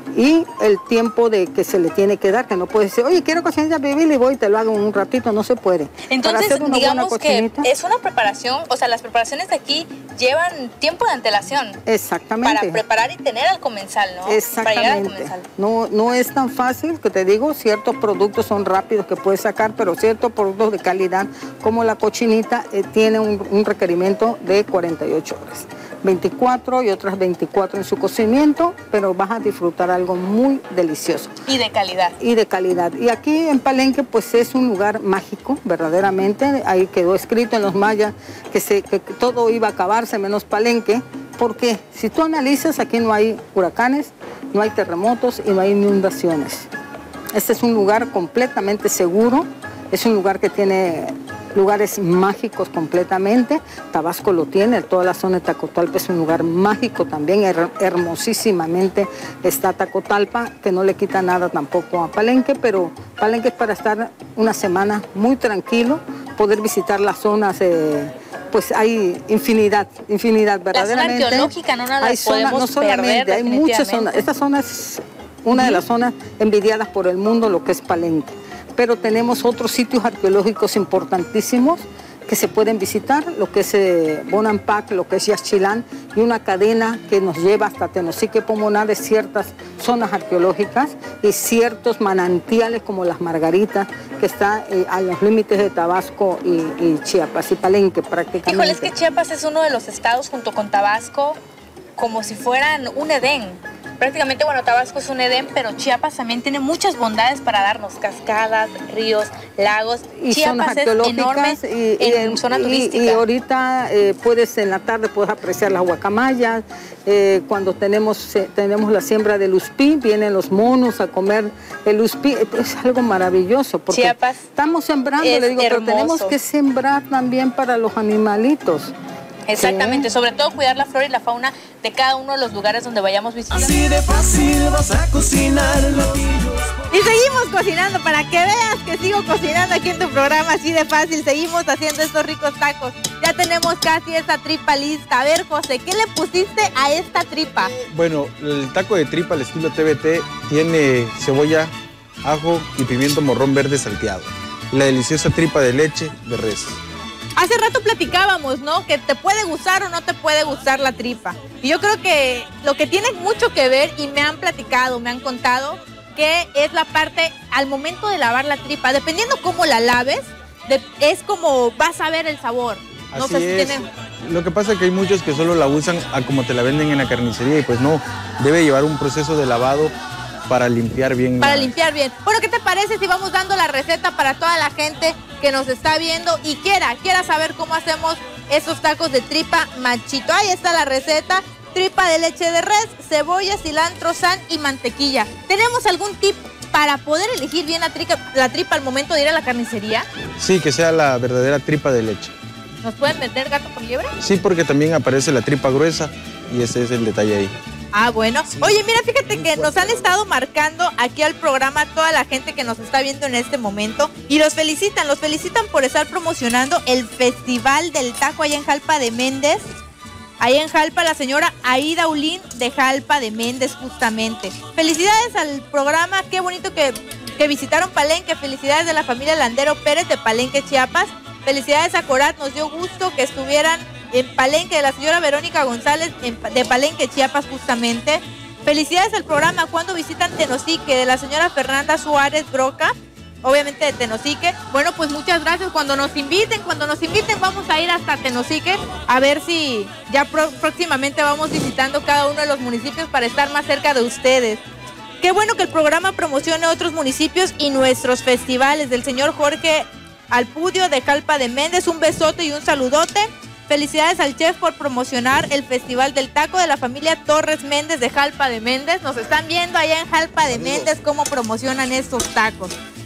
Y el tiempo de que se le tiene que dar, que no puede decir, oye, quiero cochinita pibil y voy y te lo hago en un ratito, no se puede. Entonces, digamos que es una preparación, o sea, las preparaciones de aquí llevan tiempo de antelación. Exactamente. Para preparar y tener al comensal, ¿no? Exactamente. Para llegar al comensal. No, no es tan fácil, que te digo, ciertos productos son rápidos que puedes sacar, pero ciertos productos de calidad, como la cochinita, eh, tiene un, un requerimiento de cuarenta y ocho horas. veinticuatro y otras veinticuatro en su cocimiento, pero vas a disfrutar algo muy delicioso. Y de calidad. Y de calidad. Y aquí en Palenque pues es un lugar mágico, verdaderamente. Ahí quedó escrito en los mayas que, se, que todo iba a acabarse menos Palenque, porque si tú analizas, aquí no hay huracanes, no hay terremotos y no hay inundaciones. Este es un lugar completamente seguro, es un lugar que tiene lugares mágicos completamente. Tabasco lo tiene, toda la zona de Tacotalpa es un lugar mágico también, her hermosísimamente está Tacotalpa, que no le quita nada tampoco a Palenque, pero Palenque es para estar una semana muy tranquilo, poder visitar las zonas, eh, pues hay infinidad, infinidad, verdaderamente. La zona arqueológica no la hay zona, no solamente, perder, hay muchas zonas, esta zona es una uh-huh. de las zonas envidiadas por el mundo, lo que es Palenque. Pero tenemos otros sitios arqueológicos importantísimos que se pueden visitar, lo que es eh, Bonampak, lo que es Yaxchilán, y una cadena que nos lleva hasta Tenosique, Pomoná, de ciertas zonas arqueológicas y ciertos manantiales como las Margaritas, que está eh, a los límites de Tabasco y, y Chiapas y Palenque prácticamente. Híjole, es que Chiapas es uno de los estados junto con Tabasco como si fueran un Edén. Prácticamente, bueno, Tabasco es un Edén, pero Chiapas también tiene muchas bondades para darnos cascadas, ríos, lagos. Y Chiapas zonas arqueológicas es y, y, en zona y, turística. Y ahorita eh, puedes en la tarde puedes apreciar las guacamayas. Eh, cuando tenemos, eh, tenemos la siembra del uspí, vienen los monos a comer el uspí. Es algo maravilloso porque Chiapas estamos sembrando, le digo, hermoso. Pero tenemos que sembrar también para los animalitos. Exactamente, sí. Sobre todo cuidar la flora y la fauna de cada uno de los lugares donde vayamos visitando. Así de fácil vas a cocinar platillos. Y seguimos cocinando, para que veas que sigo cocinando aquí en tu programa, así de fácil. Seguimos haciendo estos ricos tacos. Ya tenemos casi esta tripa lista. A ver, José, ¿qué le pusiste a esta tripa? Bueno, el taco de tripa al estilo T B T tiene cebolla, ajo y pimiento morrón verde salteado. Y la deliciosa tripa de leche de res. Hace rato platicábamos, ¿no? Que te puede gustar o no te puede gustar la tripa. Y yo creo que lo que tiene mucho que ver, y me han platicado, me han contado, que es la parte al momento de lavar la tripa. Dependiendo cómo la laves, de, es como vas a ver el sabor. No Así sé si es. tienen... Lo que pasa es que hay muchos que solo la usan a como te la venden en la carnicería y pues no, debe llevar un proceso de lavado para limpiar bien. Para la... limpiar bien. Bueno, ¿qué te parece si vamos dando la receta para toda la gente que nos está viendo y quiera, quiera saber cómo hacemos esos tacos de tripa machito? Ahí está la receta. Tripa de leche de res, cebolla, cilantro, sal y mantequilla. ¿Tenemos algún tip para poder elegir bien la tripa, la tripa al momento de ir a la carnicería? Sí, que sea la verdadera tripa de leche. ¿Nos pueden meter gato por liebre? Sí, porque también aparece la tripa gruesa y ese es el detalle ahí. Ah, bueno. Oye, mira, fíjate que nos han estado marcando aquí al programa toda la gente que nos está viendo en este momento y los felicitan, los felicitan por estar promocionando el Festival del Taco allá en Jalpa de Méndez. Allá en Jalpa, la señora Aida Ulín de Jalpa de Méndez, justamente. Felicidades al programa, qué bonito que, que visitaron Palenque. Felicidades de la familia Landero Pérez de Palenque, Chiapas. Felicidades a Corat, nos dio gusto que estuvieran en Palenque, de la señora Verónica González en, de Palenque, Chiapas, justamente. Felicidades al programa Cuando Visitan Tenosique, de la señora Fernanda Suárez Broca, obviamente de Tenosique. Bueno, pues muchas gracias. Cuando nos inviten, cuando nos inviten vamos a ir hasta Tenosique, a ver si ya pro, próximamente vamos visitando cada uno de los municipios para estar más cerca de ustedes. Qué bueno que el programa promocione otros municipios y nuestros festivales. Del señor Jorge Alpudio de Jalpa de Méndez, un besote y un saludote. Felicidades al chef por promocionar el Festival del Taco, de la familia Torres Méndez de Jalpa de Méndez. Nos están viendo allá en Jalpa de Méndez cómo promocionan estos tacos.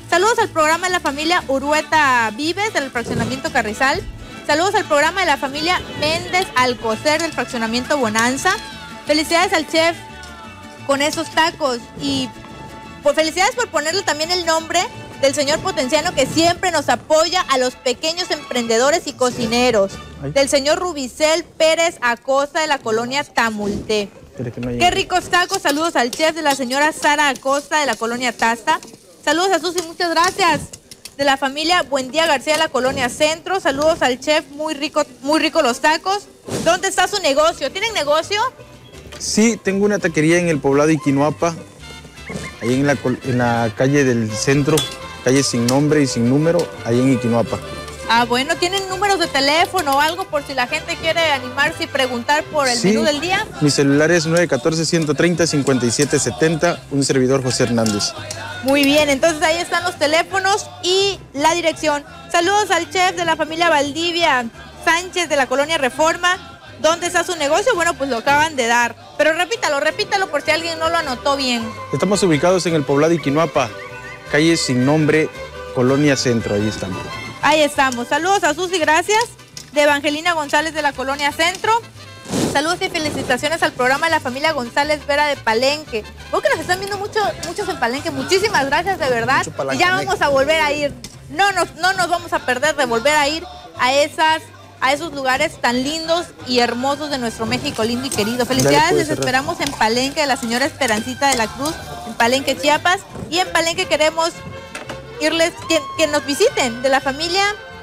Saludos al programa de la familia Urueta Vives del fraccionamiento Carrizal. Saludos al programa de la familia Méndez Alcocer del fraccionamiento Bonanza. Felicidades al chef con esos tacos y pues, felicidades por ponerle también el nombre del señor Potenciano que siempre nos apoya a los pequeños emprendedores y cocineros. Ay. Del señor Rubicel Pérez Acosta de la colonia Tamulté. No Qué ricos tacos. Saludos al chef de la señora Sara Acosta de la colonia Tasta. Saludos a Susi, muchas gracias. De la familia Buendía García de la colonia Centro. Saludos al chef, muy rico, muy rico los tacos. ¿Dónde está su negocio? ¿Tienen negocio? Sí, tengo una taquería en el poblado Iquinuapa, ahí en la, en la calle del centro, calle sin nombre y sin número, ahí en Iquinuapa. Ah, bueno, ¿tienen números de teléfono o algo por si la gente quiere animarse y preguntar por el sí, menú del día? Mi celular es nueve uno cuatro, uno tres cero, cinco siete siete cero, un servidor José Hernández. Muy bien, entonces ahí están los teléfonos y la dirección. Saludos al chef de la familia Valdivia Sánchez de la colonia Reforma. ¿Dónde está su negocio? Bueno, pues lo acaban de dar. Pero repítalo, repítalo por si alguien no lo anotó bien. Estamos ubicados en el poblado Iquinuapa, calle sin nombre, colonia Centro, ahí estamos. Ahí estamos. Saludos a Susi, gracias. De Evangelina González de la colonia Centro. Saludos y felicitaciones al programa de la familia González Vera de Palenque. Vos que nos están viendo mucho, muchos en Palenque, muchísimas gracias de verdad. Y ya vamos a volver a ir. No nos, no nos vamos a perder de volver a ir a esas... a esos lugares tan lindos y hermosos de nuestro México lindo y querido. Felicidades, les esperamos en Palenque de la señora Esperancita de la Cruz, en Palenque, Chiapas. Y en Palenque queremos irles, que, que nos visiten, de la familia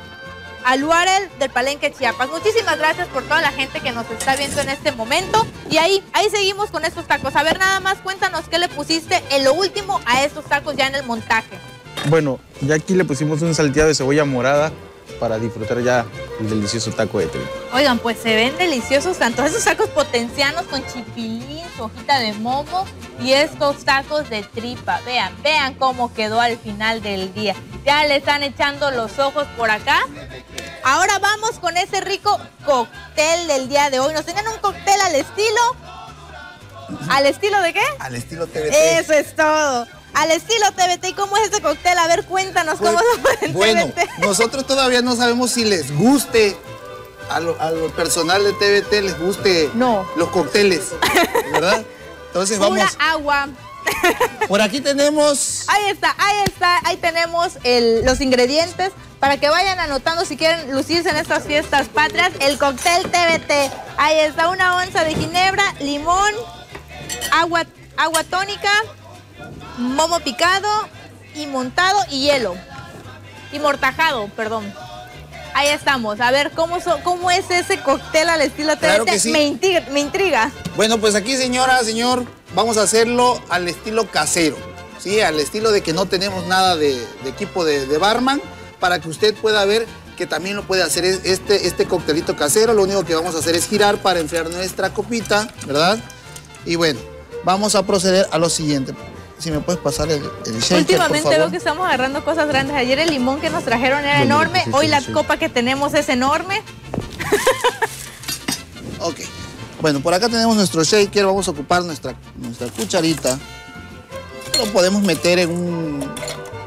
Aluarel del Palenque, Chiapas. Muchísimas gracias por toda la gente que nos está viendo en este momento. Y ahí, ahí seguimos con estos tacos. A ver, nada más cuéntanos qué le pusiste en lo último a estos tacos ya en el montaje. Bueno, ya aquí le pusimos un salteado de cebolla morada para disfrutar ya el delicioso taco de tripa. Oigan, pues se ven deliciosos tanto esos tacos potencianos con chipilín, su hojita de momo y estos tacos de tripa. Vean, vean cómo quedó al final del día. Ya le están echando los ojos por acá. Ahora vamos con ese rico cóctel del día de hoy. Nos tenían un cóctel al estilo... ¿Al estilo de qué? Al estilo T V T. Eso es todo. Al estilo T V T. ¿Y cómo es este cóctel? A ver, cuéntanos pues, cómo se puede Bueno, T V T. Nosotros todavía no sabemos si les guste a lo, a lo personal de T V T, les guste no. los cócteles, ¿verdad? Entonces vamos. Pura agua. Por aquí tenemos... Ahí está, ahí está, ahí tenemos el, los ingredientes para que vayan anotando si quieren lucirse en estas fiestas patrias. El cóctel T V T. Ahí está, una onza de ginebra, limón, agua, agua tónica, momo picado y montado y hielo. Y mortajado, perdón. Ahí estamos. A ver, ¿cómo, so, cómo es ese cóctel al estilo T V T? Claro que sí. me, intriga, me intriga. Bueno, pues aquí, señora, señor, vamos a hacerlo al estilo casero, ¿sí? Al estilo de que no tenemos nada de, de equipo de, de barman, para que usted pueda ver que también lo puede hacer este, este coctelito casero. Lo único que vamos a hacer es girar para enfriar nuestra copita, ¿verdad? Y bueno, vamos a proceder a lo siguiente. Si me puedes pasar el, el shaker, últimamente por favor. Veo que estamos agarrando cosas grandes. Ayer el limón que nos trajeron era no, enorme. No, sí, Hoy sí, la sí. copa que tenemos es enorme. Ok. Bueno, por acá tenemos nuestro shaker. Vamos a ocupar nuestra, nuestra cucharita. Lo podemos meter en un,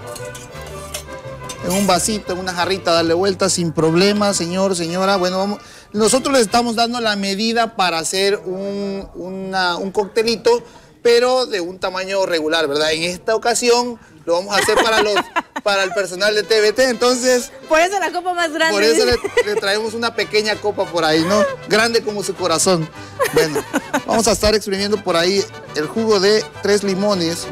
en un vasito, en una jarrita, darle vuelta sin problema, señor, señora. Bueno, vamos. Nosotros le estamos dando la medida para hacer un, una, un coctelito, pero de un tamaño regular, ¿verdad? En esta ocasión lo vamos a hacer para los para el personal de T V T, entonces... Por eso la copa más grande. Por eso le, le traemos una pequeña copa por ahí, ¿no? Grande como su corazón. Bueno, vamos a estar exprimiendo por ahí el jugo de tres limones.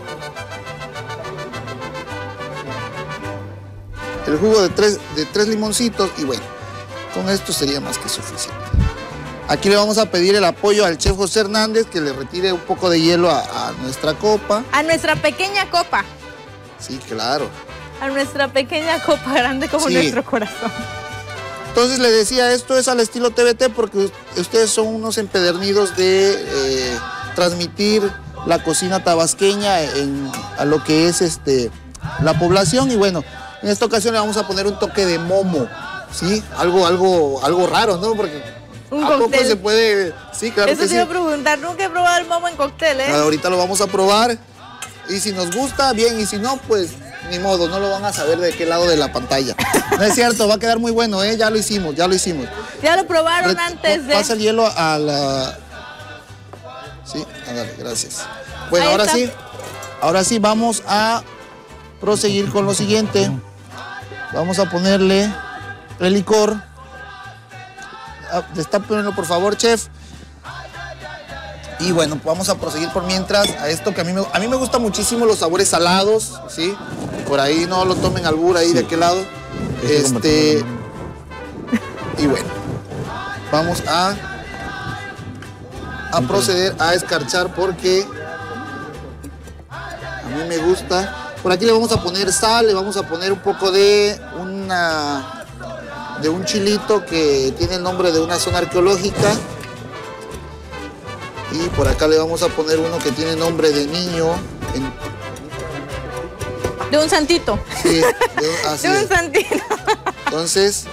El jugo de tres, de tres limoncitos y bueno, con esto sería más que suficiente. Aquí le vamos a pedir el apoyo al chef José Hernández, que le retire un poco de hielo a, a nuestra copa. A nuestra pequeña copa. Sí, claro. A nuestra pequeña copa grande como sí. nuestro corazón. Entonces le decía, esto es al estilo T V T porque ustedes son unos empedernidos de eh, transmitir la cocina tabasqueña en, a lo que es este, la población. Y bueno, en esta ocasión le vamos a poner un toque de momo, ¿sí? Algo, algo, algo raro, ¿no? Porque... Un ¿A cóctel? poco se puede? Sí, claro Eso que te sí. iba a preguntar, nunca he probado el momo en cóctel, ¿eh? Ahorita lo vamos a probar y si nos gusta, bien, y si no, pues ni modo, no lo van a saber de qué lado de la pantalla. No es cierto, va a quedar muy bueno, ¿eh? Ya lo hicimos, ya lo hicimos. Ya lo probaron Re antes de... Pasa el hielo a la... Sí, ándale, gracias. Bueno, Ahí ahora está. sí, ahora sí vamos a proseguir con lo siguiente. Vamos a ponerle el licor. Ah, destápenlo, por favor, chef. Y bueno, vamos a proseguir por mientras a esto que a mí me, a mí me gusta muchísimo los sabores salados, ¿sí? Por ahí no lo tomen albur ahí sí. De aquel lado. Este... Y bueno, vamos a, a proceder a escarchar porque a mí me gusta. Por aquí le vamos a poner sal, le vamos a poner un poco de una de un chilito que tiene el nombre de una zona arqueológica. Y por acá le vamos a poner uno que tiene nombre de niño. En... De un santito. Sí, de un, así de un es. santito. Entonces,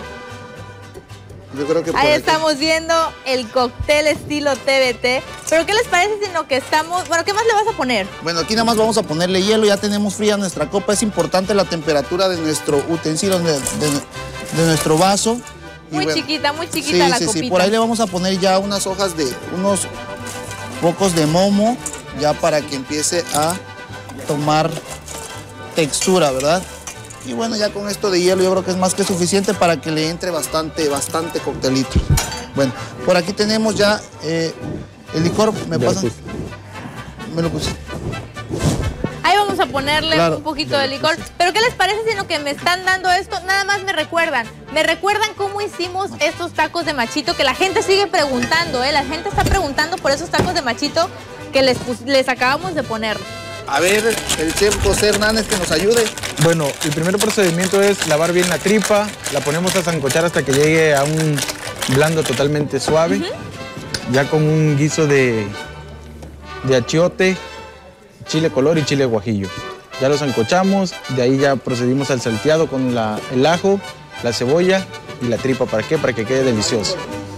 yo creo que por ahí aquí... estamos viendo el cóctel estilo T V T. Pero ¿qué les parece si lo que estamos... Bueno, ¿qué más le vas a poner? Bueno, aquí nada más vamos a ponerle hielo. Ya tenemos fría nuestra copa. Es importante la temperatura de nuestro utensilio, de, de, de nuestro vaso. Y Muy bueno, chiquita, muy chiquita sí, la sí, copita. Sí, por ahí le vamos a poner ya unas hojas de... unos pocos de momo, ya para que empiece a tomar textura, ¿verdad? Y bueno, ya con esto de hielo yo creo que es más que suficiente para que le entre bastante, bastante coctelito. Bueno, por aquí tenemos ya eh, el licor. ¿Me pasan? Me lo puse. Ahí vamos a ponerle Claro. un poquito de licor. Pero ¿qué les parece si lo que me están dando esto? Nada más me recuerdan. Me recuerdan cómo hicimos estos tacos de machito, que la gente sigue preguntando, ¿eh? La gente está preguntando por esos tacos de machito que les, les acabamos de poner. A ver, el chef José Hernández que nos ayude. Bueno, el primer procedimiento es lavar bien la tripa, la ponemos a sancochar hasta que llegue a un blando totalmente suave, uh-huh. Ya con un guiso de, de achiote, chile color y chile guajillo. Ya lo sancochamos, de ahí ya procedimos al salteado con la, el ajo, la cebolla y la tripa. ¿Para qué? Para que quede delicioso.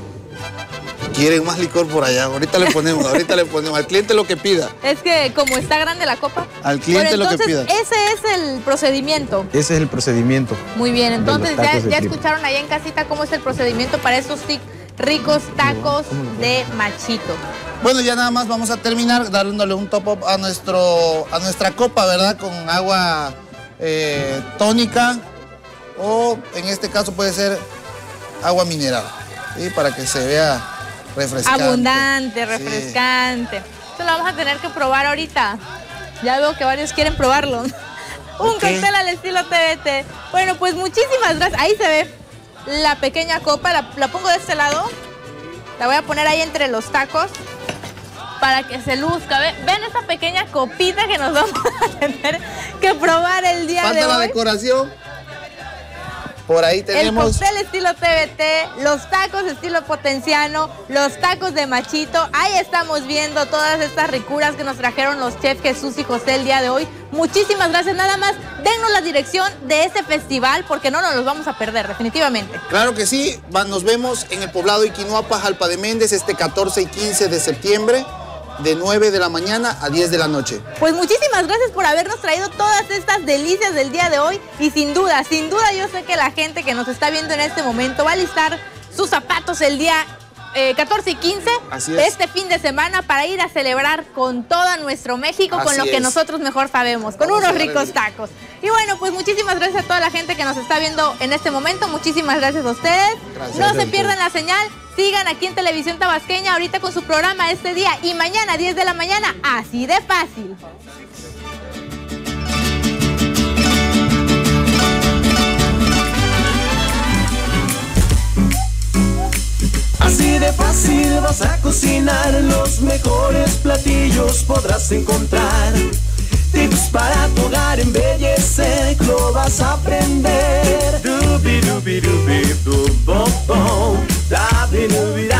Quieren más licor por allá, ahorita le ponemos, ahorita le ponemos, al cliente lo que pida. Es que como está grande la copa. Al cliente bueno, lo que pida. Ese es el procedimiento. Ese es el procedimiento. Muy bien, entonces ya, ya tripa. escucharon allá en casita cómo es el procedimiento para estos ricos tacos de machito. Bueno, ya nada más vamos a terminar dándole un top up a, nuestro, a nuestra copa, ¿verdad? Con agua eh, tónica o en este caso puede ser agua mineral, ¿sí? Para que se vea refrescante. Abundante, refrescante. Sí. Esto lo vamos a tener que probar ahorita. Ya veo que varios quieren probarlo. Un okay. cóctel al estilo T V T. Bueno, pues muchísimas gracias. Ahí se ve la pequeña copa. La, la pongo de este lado. La voy a poner ahí entre los tacos para que se luzca. Ven esa pequeña copita que nos vamos a tener que probar el día Falta de hoy. la decoración. Por ahí tenemos... El cóctel estilo T V T, los tacos estilo potenciano, los tacos de machito. Ahí estamos viendo todas estas ricuras que nos trajeron los chefs Jesús y José el día de hoy. Muchísimas gracias. Nada más, dennos la dirección de este festival porque no nos los vamos a perder, definitivamente. Claro que sí. Nos vemos en el poblado Iquinuapa, Jalpa de Méndez, este catorce y quince de septiembre. De nueve de la mañana a diez de la noche. Pues muchísimas gracias por habernos traído todas estas delicias del día de hoy y sin duda, sin duda yo sé que la gente que nos está viendo en este momento va a listar sus zapatos el día eh, catorce y quince de este fin de semana para ir a celebrar con todo nuestro México, Así con lo es. que nosotros mejor sabemos, con Vamos unos ricos el... tacos. Y bueno, pues muchísimas gracias a toda la gente que nos está viendo en este momento, muchísimas gracias a ustedes. Gracias, no se pierdan la señal. Sigan aquí en Televisión Tabasqueña ahorita con su programa este día y mañana diez de la mañana, así de fácil. Así de fácil vas a cocinar, los mejores platillos podrás encontrar. Tips para tu hogar, embellecer, lo vas a aprender. Dubi, dubi, dubi, du, bo, bo. Da, bi, dubi,